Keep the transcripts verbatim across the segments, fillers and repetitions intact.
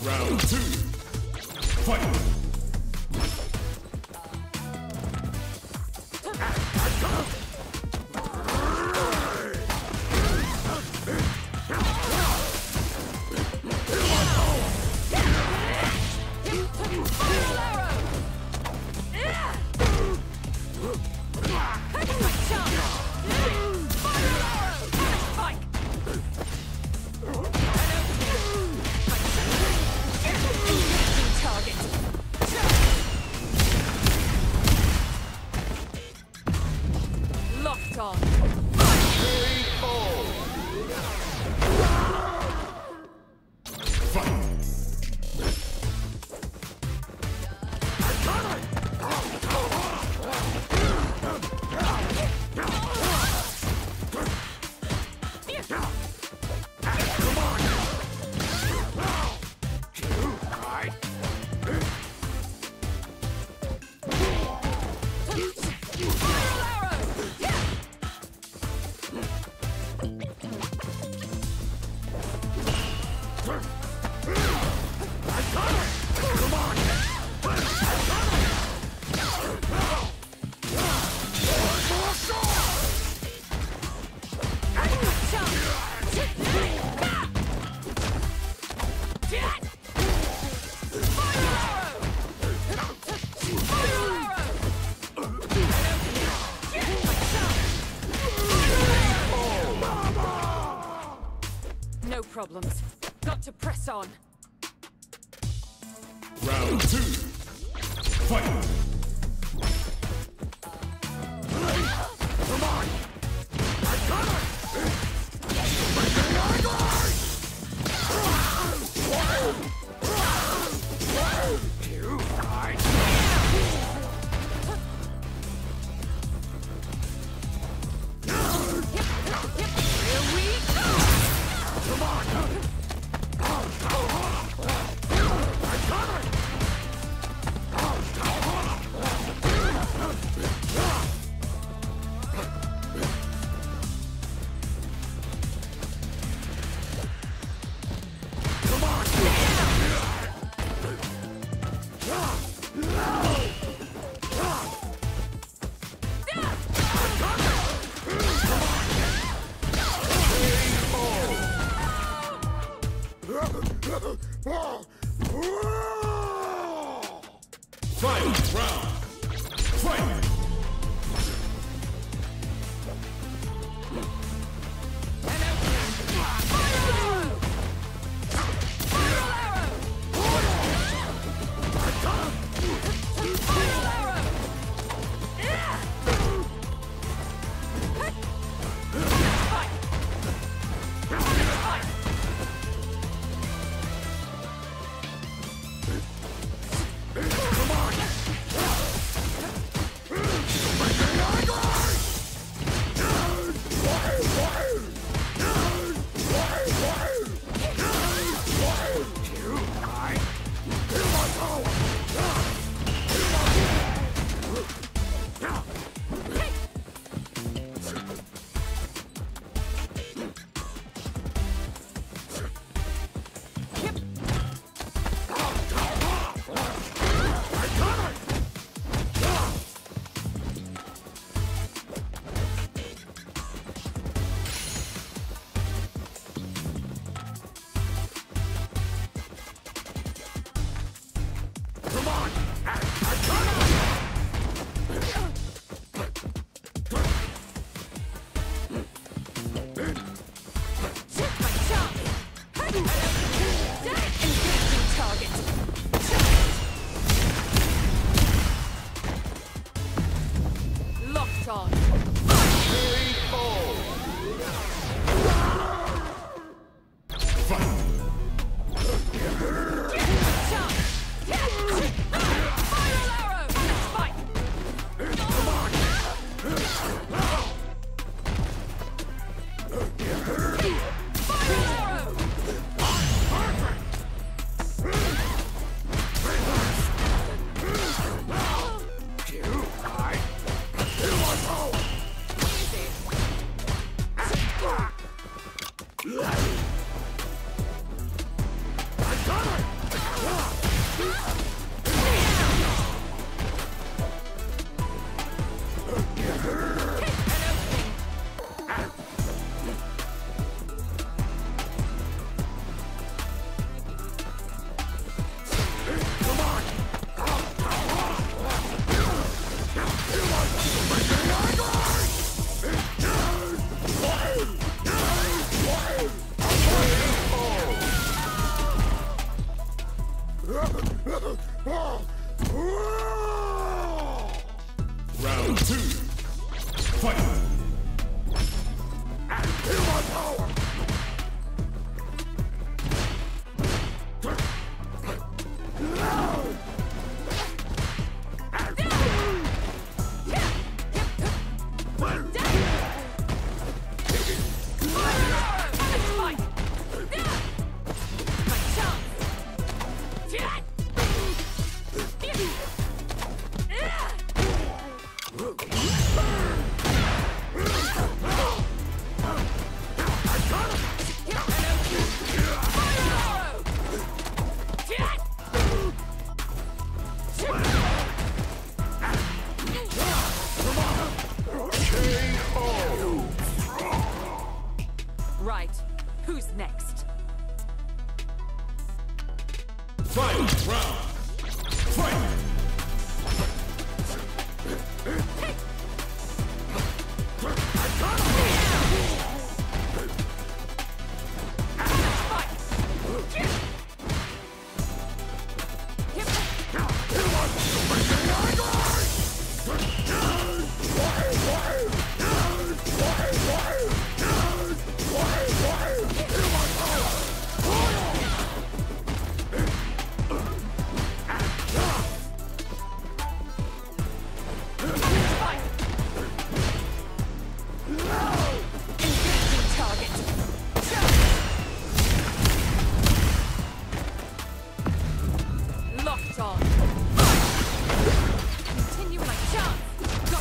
Round two. Fight! No problems. Got to press on. Round two. Fight! Come on! I got it! You fight! Here we go! Come on! I got it! Fight round! Fight! Who's next? Final round. Fight! Locked on. Continue my chance. Go.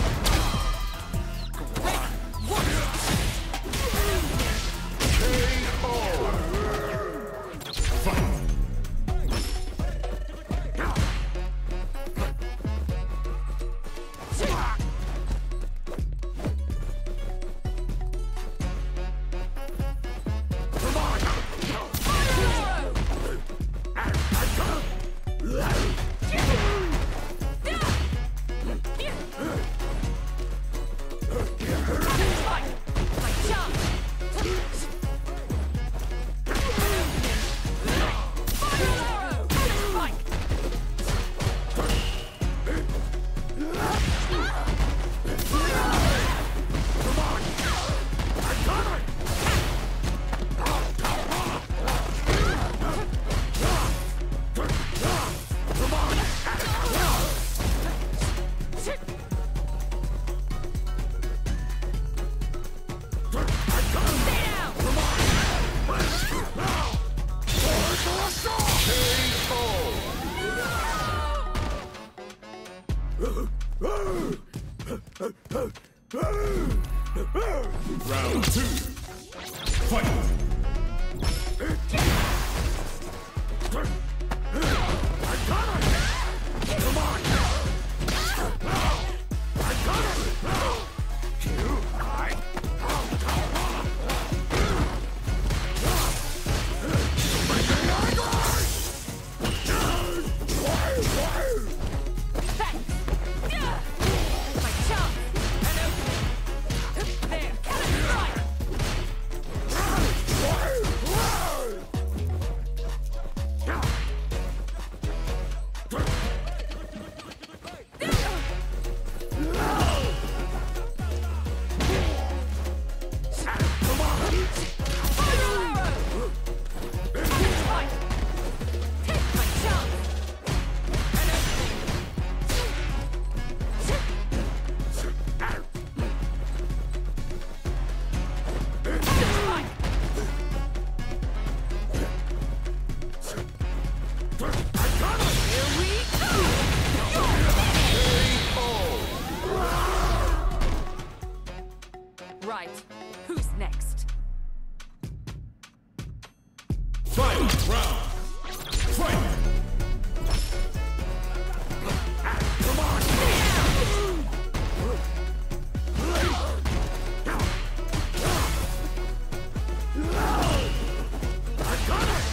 Round two. Fight! Right. Who's next? Final round. Fight! Come on! I got it!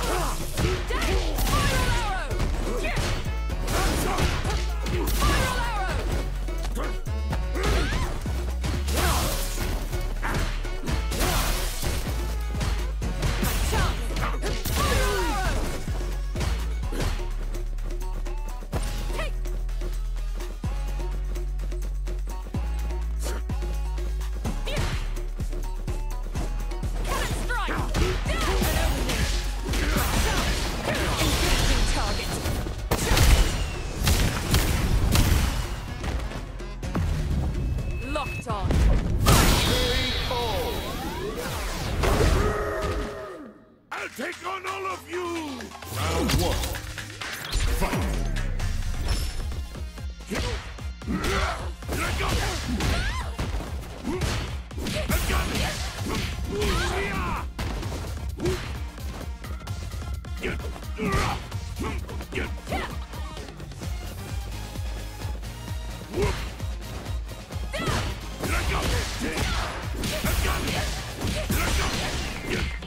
Locked on. I'll take on all of you! Round one. Fight! Let go! Let go! Get! Get! Whoop! Let go! Let go! Let go!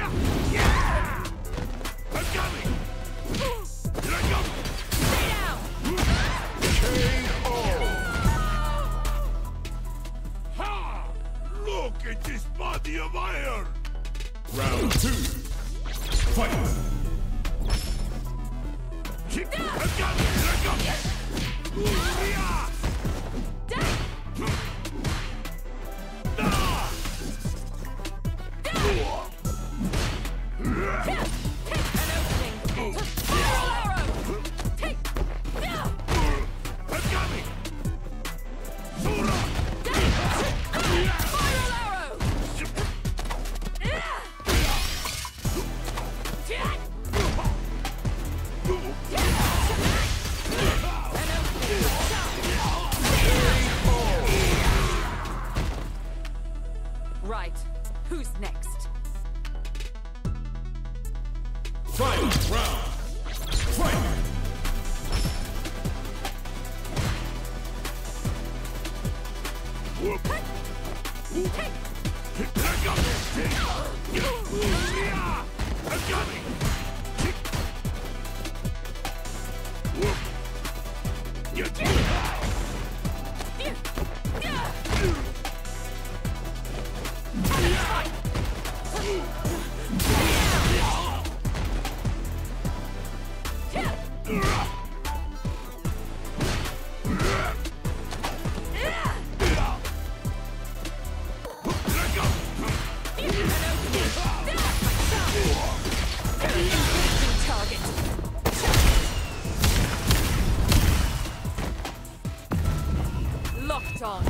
Yeah! I'm coming! Here I come! K O! Ha! Look at this body of iron! Round two. Fight! I'm coming! Here I come! Yeah! Right. Who's next? Final round. Fight! Whoop! Whoop! Back up! Yeah! I'm coming! Whoop! You did it! Locked on.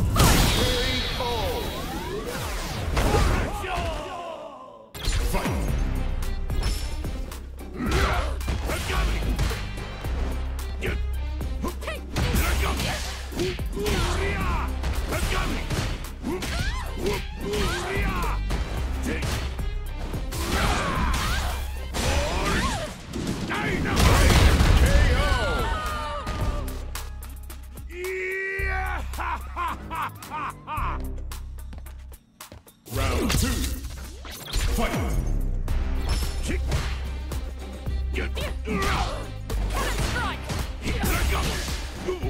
Fight! I'm coming! Get! Here I come! Yeah! I'm coming! Whoop! Whoop! Yeah! Take! Dynamite! K O! Yeah! Ha ha ha ha ha! Round two. Fight! Kick! Get! Cannon strike! Here I come!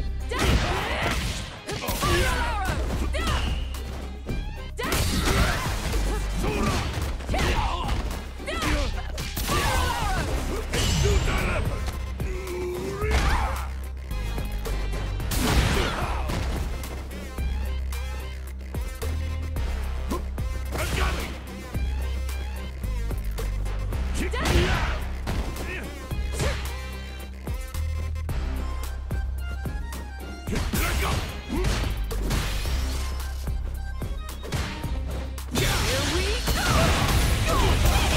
I'm coming! Kick! Here I go! Here we go!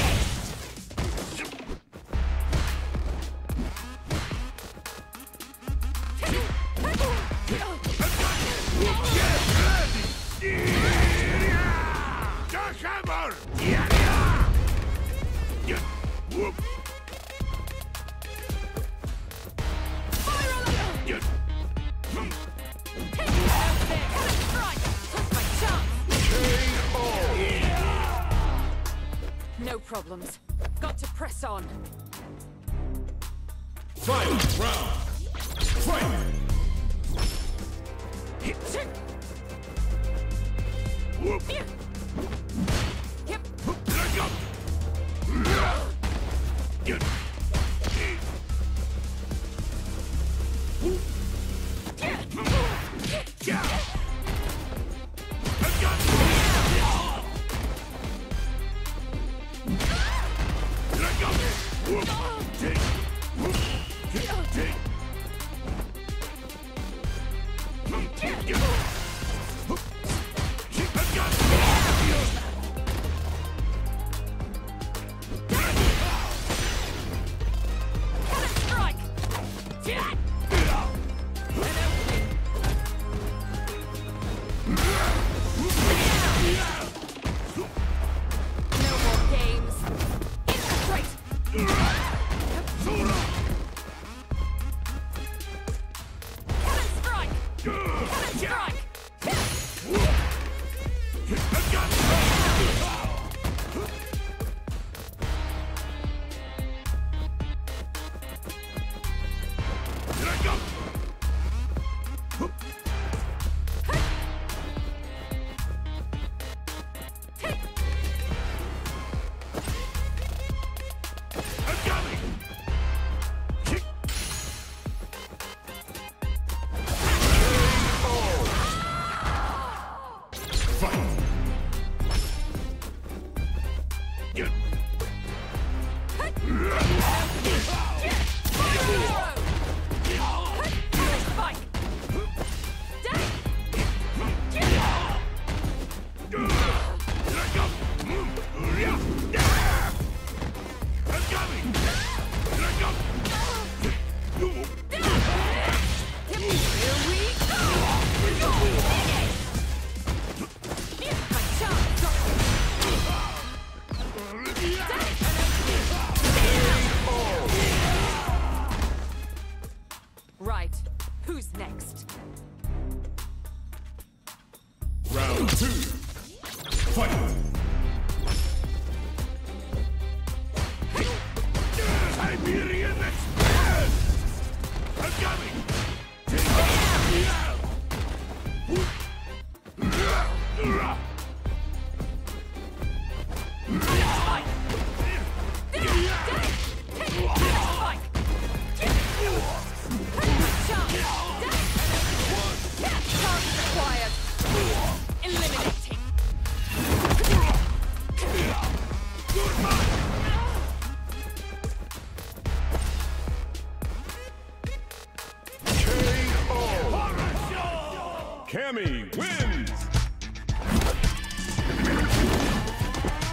Jackhammer! Yeah, yeah! Get! Whoop! Get! Cannon strike! Took my chance! K O! No problems. Got to press on. Final round. Fight! Whoop! Yep. Let go! Get! Yeah! Let go! Let go! Whoop! Take! Whoop! Take! Take! Get! Let go! Cannon strike! An opening! No more games! Infiltrate! So Right. Who's next? Round two. Fight! Siberian Express! I'm coming! Eliminating. Cammy wins!